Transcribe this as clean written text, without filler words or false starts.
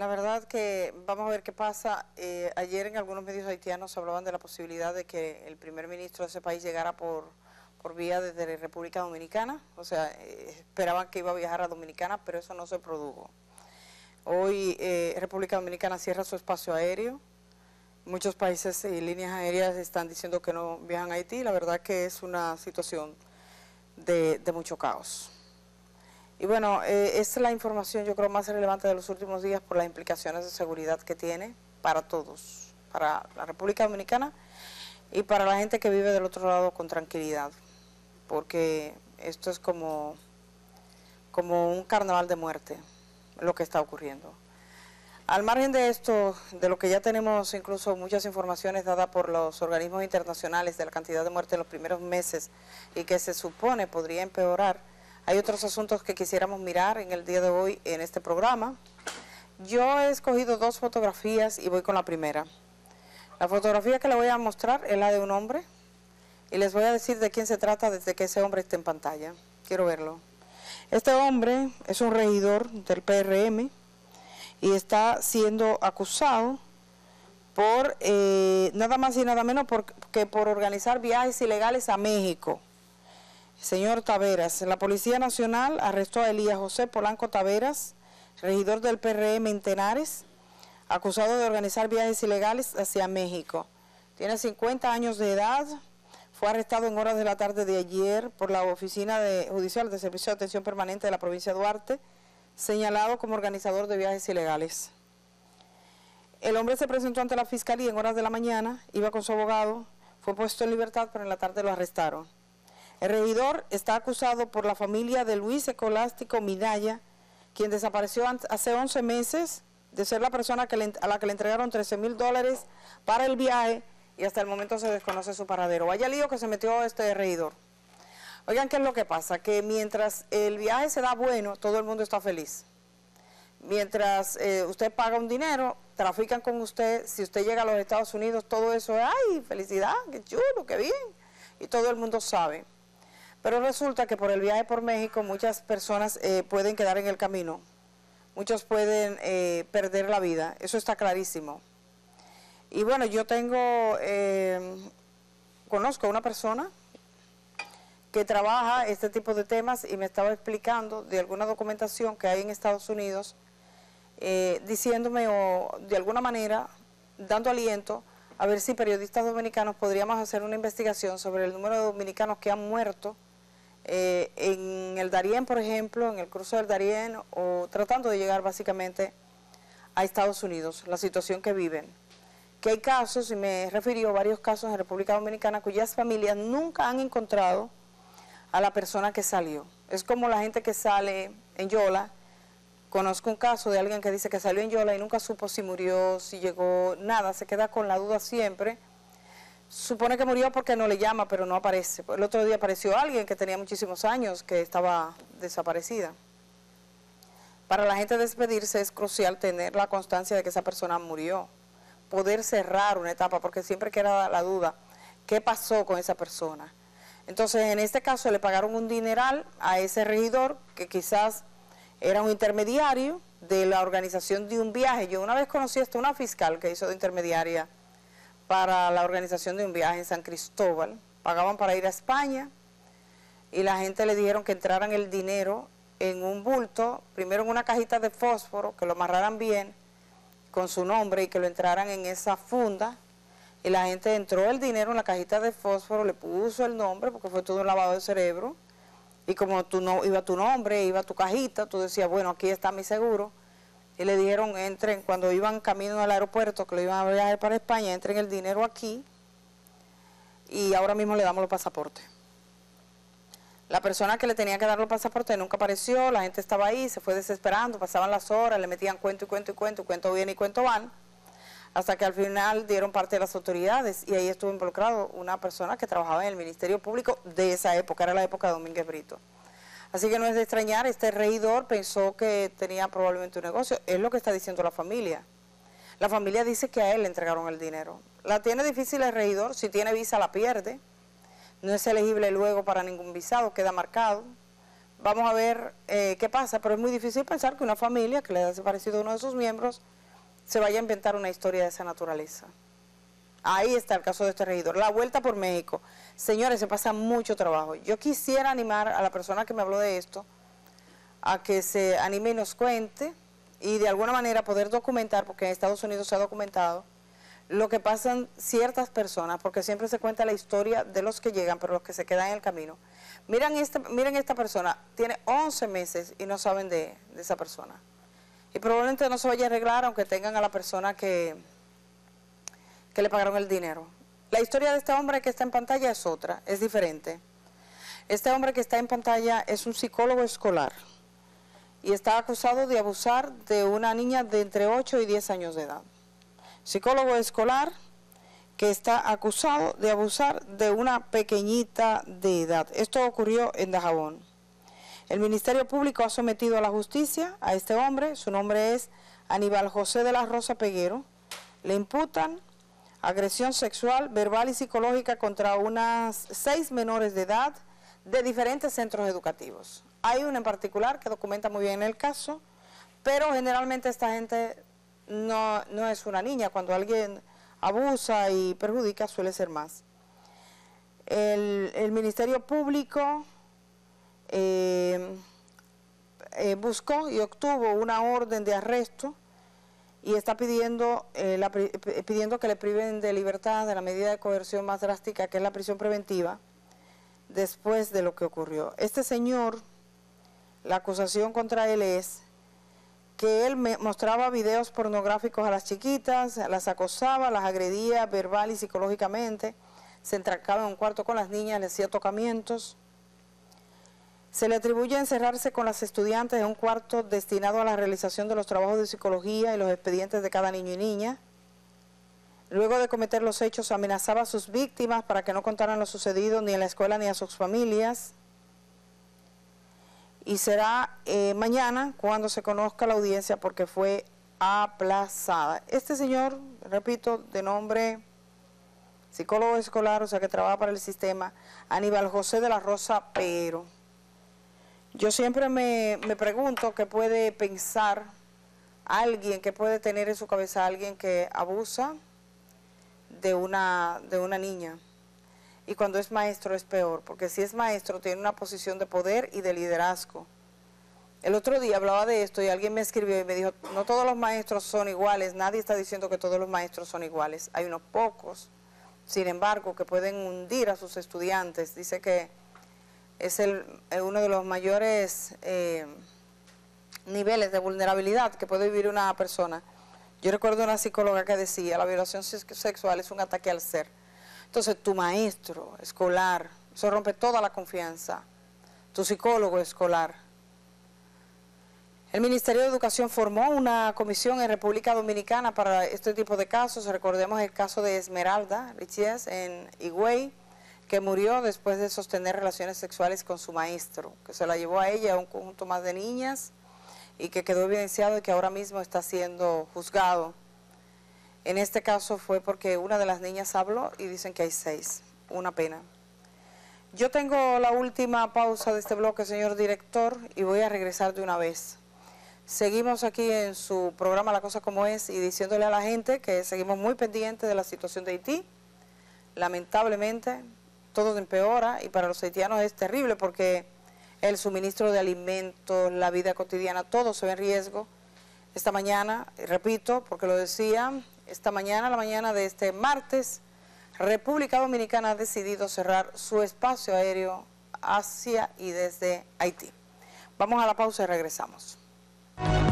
La verdad que vamos a ver qué pasa. Ayer en algunos medios haitianos hablaban de la posibilidad de que el primer ministro de ese país llegara por vía desde la República Dominicana. O sea, esperaban que iba a viajar a Dominicana, pero eso no se produjo. Hoy República Dominicana cierra su espacio aéreo. Muchos países y líneas aéreas están diciendo que no viajan a Haití. La verdad que es una situación de mucho caos. Y bueno, esta es la información yo creo más relevante de los últimos días por las implicaciones de seguridad que tiene para todos, para la República Dominicana y para la gente que vive del otro lado con tranquilidad, porque esto es como un carnaval de muerte, lo que está ocurriendo. Al margen de esto, de lo que ya tenemos incluso muchas informaciones dadas por los organismos internacionales de la cantidad de muertes en los primeros meses y que se supone podría empeorar, hay otros asuntos que quisiéramos mirar en el día de hoy en este programa. Yo he escogido dos fotografías y voy con la primera. La fotografía que le voy a mostrar es la de un hombre y les voy a decir de quién se trata desde que ese hombre esté en pantalla. Quiero verlo. Este hombre es un regidor del PRM y está siendo acusado por nada más y nada menos que por organizar viajes ilegales a México. Señor Taveras, la Policía Nacional arrestó a Elías José Polanco Taveras, regidor del PRM en Tenares, acusado de organizar viajes ilegales hacia México. Tiene 50 años de edad, fue arrestado en horas de la tarde de ayer por la Oficina Judicial de Servicio de Atención Permanente de la provincia de Duarte, señalado como organizador de viajes ilegales. El hombre se presentó ante la Fiscalía en horas de la mañana, iba con su abogado, fue puesto en libertad, pero en la tarde lo arrestaron. El regidor está acusado por la familia de Luis Escolástico Minaya, quien desapareció hace 11 meses, de ser la persona a la que le entregaron $13,000 para el viaje y hasta el momento se desconoce su paradero. Vaya lío que se metió este regidor. Oigan, ¿qué es lo que pasa? Que mientras el viaje se da bueno, todo el mundo está feliz. Mientras usted paga un dinero, trafican con usted, si usted llega a los Estados Unidos, todo eso es, ¡ay, felicidad, qué chulo, qué bien! Y todo el mundo sabe. Pero resulta que por el viaje por México muchas personas pueden quedar en el camino, muchos pueden perder la vida, eso está clarísimo. Y bueno, yo conozco a una persona que trabaja este tipo de temas y me estaba explicando de alguna documentación que hay en Estados Unidos, diciéndome o de alguna manera dando aliento a ver si periodistas dominicanos podríamos hacer una investigación sobre el número de dominicanos que han muerto en el Darién, por ejemplo, en el cruce del Darién, o tratando de llegar básicamente a Estados Unidos, la situación que viven. Que hay casos, y me refirió a varios casos en República Dominicana, cuyas familias nunca han encontrado a la persona que salió. Es como la gente que sale en Yola. Conozco un caso de alguien que dice que salió en Yola y nunca supo si murió, si llegó, nada, se queda con la duda siempre. Supone que murió porque no le llama, pero no aparece. El otro día apareció alguien que tenía muchísimos años, que estaba desaparecida. Para la gente despedirse es crucial tener la constancia de que esa persona murió, poder cerrar una etapa, porque siempre queda la duda, ¿qué pasó con esa persona? Entonces, en este caso le pagaron un dineral a ese regidor, que quizás era un intermediario de la organización de un viaje. Yo una vez conocí hasta una fiscal que hizo de intermediaria para la organización de un viaje en San Cristóbal. Pagaban para ir a España y la gente le dijeron que entraran el dinero en un bulto, primero en una cajita de fósforo, que lo amarraran bien con su nombre y que lo entraran en esa funda, y la gente entró el dinero en la cajita de fósforo, le puso el nombre, porque fue todo un lavado de cerebro, y como iba tu nombre, iba tu cajita, tú decías, bueno, aquí está mi seguro, y le dijeron, entren, cuando iban camino al aeropuerto, que lo iban a viajar para España, entren el dinero aquí, y ahora mismo le damos los pasaportes. La persona que le tenía que dar los pasaportes nunca apareció, la gente estaba ahí, se fue desesperando, pasaban las horas, le metían cuento y cuento y cuento, cuento viene y cuento van, hasta que al final dieron parte de las autoridades, y ahí estuvo involucrado una persona que trabajaba en el Ministerio Público de esa época, era la época de Domínguez Brito. Así que no es de extrañar, este regidor pensó que tenía probablemente un negocio, es lo que está diciendo la familia. La familia dice que a él le entregaron el dinero. La tiene difícil el regidor, si tiene visa la pierde, no es elegible luego para ningún visado, queda marcado. Vamos a ver qué pasa, pero es muy difícil pensar que una familia que le ha desaparecido a uno de sus miembros se vaya a inventar una historia de esa naturaleza. Ahí está el caso de este regidor. La vuelta por México. Señores, se pasa mucho trabajo. Yo quisiera animar a la persona que me habló de esto a que se anime y nos cuente y de alguna manera poder documentar, porque en Estados Unidos se ha documentado, lo que pasan ciertas personas, porque siempre se cuenta la historia de los que llegan, pero los que se quedan en el camino. Miren esta persona, tiene 11 meses y no saben de esa persona. Y probablemente no se vaya a arreglar aunque tengan a la persona que le pagaron el dinero. La historia de este hombre que está en pantalla es otra, es diferente. Este hombre que está en pantalla es un psicólogo escolar y está acusado de abusar de una niña de entre 8 y 10 años de edad. Psicólogo escolar que está acusado de abusar de una pequeñita de edad. Esto ocurrió en Dajabón. El Ministerio Público ha sometido a la justicia a este hombre, su nombre es Aníbal José de la Rosa Peguero. Le imputan agresión sexual, verbal y psicológica contra unas 6 menores de edad de diferentes centros educativos. Hay una en particular que documenta muy bien el caso, pero generalmente esta gente no es una niña. Cuando alguien abusa y perjudica suele ser más. El Ministerio Público buscó y obtuvo una orden de arresto y está pidiendo que le priven de libertad de la medida de coerción más drástica, que es la prisión preventiva, después de lo que ocurrió. Este señor, la acusación contra él es que él mostraba videos pornográficos a las chiquitas, las acosaba, las agredía verbal y psicológicamente, se entrancaba en un cuarto con las niñas, le hacía tocamientos. Se le atribuye encerrarse con las estudiantes en un cuarto destinado a la realización de los trabajos de psicología y los expedientes de cada niño y niña. Luego de cometer los hechos, amenazaba a sus víctimas para que no contaran lo sucedido ni en la escuela ni a sus familias. Y será mañana cuando se conozca la audiencia porque fue aplazada. Este señor, repito, de nombre psicólogo escolar, o sea que trabaja para el sistema, Aníbal José de la Rosa Peguero. Yo siempre me pregunto qué puede pensar alguien, qué puede tener en su cabeza alguien que abusa de una niña. Y cuando es maestro es peor, porque si es maestro tiene una posición de poder y de liderazgo. El otro día hablaba de esto y alguien me escribió y me dijo, no todos los maestros son iguales, nadie está diciendo que todos los maestros son iguales, hay unos pocos, sin embargo, que pueden hundir a sus estudiantes. Dice que es uno de los mayores niveles de vulnerabilidad que puede vivir una persona. Yo recuerdo una psicóloga que decía, la violación sexual es un ataque al ser. Entonces, tu maestro escolar, eso rompe toda la confianza, tu psicólogo escolar. El Ministerio de Educación formó una comisión en República Dominicana para este tipo de casos. Recordemos el caso de Esmeralda Richies en Higüey, que murió después de sostener relaciones sexuales con su maestro, que se la llevó a ella a un conjunto más de niñas y que quedó evidenciado y que ahora mismo está siendo juzgado. En este caso fue porque una de las niñas habló y dicen que hay 6. Una pena. Yo tengo la última pausa de este bloque, señor director, y voy a regresar de una vez. Seguimos aquí en su programa La Cosa Como Es y diciéndole a la gente que seguimos muy pendientes de la situación de Haití. Lamentablemente, todo empeora y para los haitianos es terrible porque el suministro de alimentos, la vida cotidiana, todo se ve en riesgo. Esta mañana, repito, porque lo decía, esta mañana, la mañana de este martes, República Dominicana ha decidido cerrar su espacio aéreo hacia y desde Haití. Vamos a la pausa y regresamos.